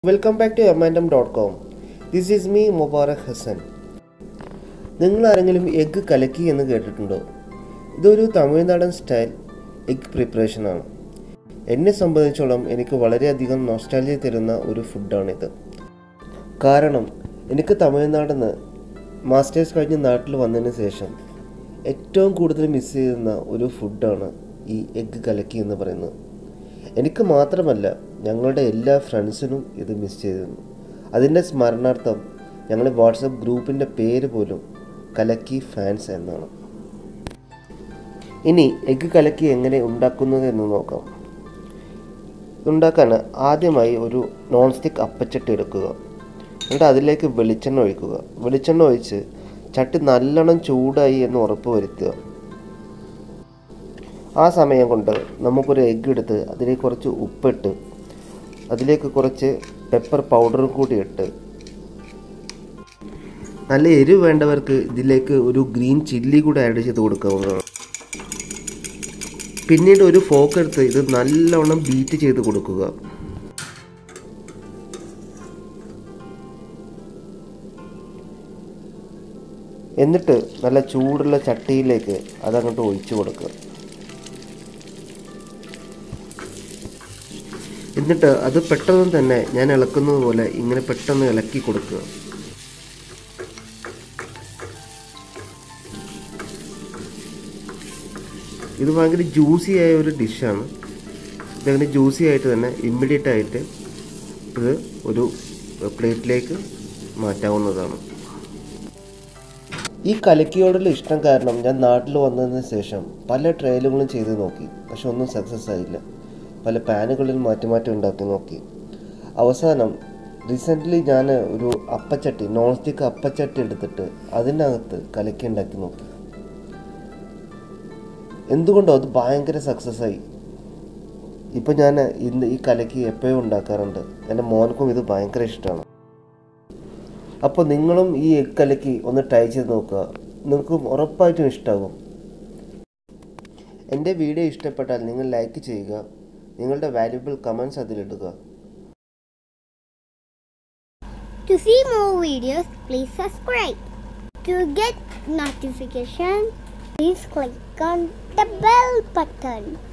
Welcome back to amandam.com. This is me Mubarak Hassan. നിങ്ങൾ ആരെങ്കിലും egg കലക്കി എന്ന് കേട്ടിട്ടുണ്ടോ? ഇതൊരു തമിഴ്നാടൻ സ്റ്റൈൽ എഗ്ഗ് പ്രിപ്പറേഷൻ ആണ്. എന്നെ സംബന്ധിച്ചോളം എനിക്ക് വളരെയധികം നൊസ്റ്റാൾജിയ തരുന്ന ഒരു ഫുഡാണിത്. കാരണം എനിക്ക് തമിഴ്നാട്ടിൽ നിന്ന് മാസ്റ്റേഴ്സ് കഴിഞ്ഞ് നാട്ടിൽ വന്നതിന് ശേഷം ഏറ്റവും കൂടുതൽ മിസ് ചെയ്യുന്ന ഒരു ഫുഡാണ് ഈ എഗ്ഗ് കലക്കി എന്ന് പറയുന്നത്. എനിക്ക് മാത്രമല്ല, ഞങ്ങളുടെ എല്ലാ ഫ്രണ്ട്സിനും ഇത് മിസ് ചെയ്തിരുന്നു. അതിൻ്റെ സ്മരണാർത്ഥം ഞങ്ങൾ വാട്സപ്പ് ഗ്രൂപ്പിൻ്റെ പേര് പോലും കലക്കി ഫാൻസ് എന്നാണ്. ഇനി എഗ്ഗ് കലക്കി എങ്ങനെ ഉണ്ടാക്കുന്നത് എന്ന് നോക്കാം. ഉണ്ടാക്കാൻ ആദ്യമായി ഒരു നോൺ സ്റ്റിക്ക് അപ്പച്ചട്ടി എടുക്കുക. എന്നിട്ട് അതിലേക്ക് വെളിച്ചെണ്ണ ഒഴിക്കുക. വെളിച്ചെണ്ണ ഒഴിച്ച് ചട്ടി നല്ലോണം ചൂടായി എന്ന് ഉറപ്പ് വരുത്തുക. ആ സമയം കൊണ്ട് നമുക്കൊരു എഗ്ഗ് എടുത്ത് അതിലേക്ക് കുറച്ച് ഉപ്പിട്ട് അതിലേക്ക് കുറച്ച് പെപ്പർ പൗഡറും കൂടി ഇട്ട്, നല്ല എരിവ് വേണ്ടവർക്ക് ഇതിലേക്ക് ഒരു ഗ്രീൻ ചില്ലി കൂടി ആഡ് ചെയ്ത് കൊടുക്കാവുന്നതാണ്. പിന്നീട് ഒരു ഫോക്ക് എടുത്ത് ഇത് നല്ലോണം ബീറ്റ് ചെയ്ത് കൊടുക്കുക. എന്നിട്ട് നല്ല ചൂടുള്ള ചട്ടിയിലേക്ക് അതങ്ങോട്ട് ഒഴിച്ചു കൊടുക്കുക. എന്നിട്ട് അത് പെട്ടെന്ന് തന്നെ ഞാൻ ഇളക്കുന്നത് പോലെ ഇങ്ങനെ പെട്ടെന്ന് ഇളക്കി കൊടുക്കുക. ഇത് ഭയങ്കര ജ്യൂസി ആയ ഒരു ഡിഷാണ്. ഇതങ്ങനെ ജ്യൂസി ആയിട്ട് തന്നെ ഇമ്മീഡിയറ്റ് ആയിട്ട് ഇത് ഒരു പ്ലേറ്റിലേക്ക് മാറ്റാവുന്നതാണ്. ഈ കലക്കിയോടുള്ള ഇഷ്ടം കാരണം ഞാൻ നാട്ടിൽ വന്നതിന് ശേഷം പല ട്രയലുകളും ചെയ്ത് നോക്കി. പക്ഷെ ഒന്നും സക്സസ് ആയില്ല. പല പാനുകളിൽ മാറ്റി ഉണ്ടാക്കി നോക്കി. അവസാനം റീസെൻ്റ്ലി ഞാൻ ഒരു അപ്പച്ചട്ടി, നോൺ സ്റ്റിക്ക് അപ്പച്ചട്ടി എടുത്തിട്ട് അതിനകത്ത് കലക്കി ഉണ്ടാക്കി നോക്കി. എന്തുകൊണ്ടോ അത് ഭയങ്കര സക്സസ് ആയി. ഇപ്പം ഞാൻ ഇന്ന് ഈ കലക്കി എപ്പോഴും ഉണ്ടാക്കാറുണ്ട്. എൻ്റെ മോനക്കും ഇത് ഭയങ്കര ഇഷ്ടമാണ്. അപ്പോൾ നിങ്ങളും ഈ എഗ്ഗ് കലക്കി ഒന്ന് ട്രൈ ചെയ്ത് നോക്കുക. നിങ്ങൾക്കും ഉറപ്പായിട്ടും ഇഷ്ടമാകും. എൻ്റെ വീഡിയോ ഇഷ്ടപ്പെട്ടാൽ നിങ്ങൾ ലൈക്ക് ചെയ്യുക. നിങ്ങളുടെ വാല്യുബിൾ കമൻറ്റ്സ് അതിലിടുക. To see more videos, please subscribe. To get notification, please click on the bell button.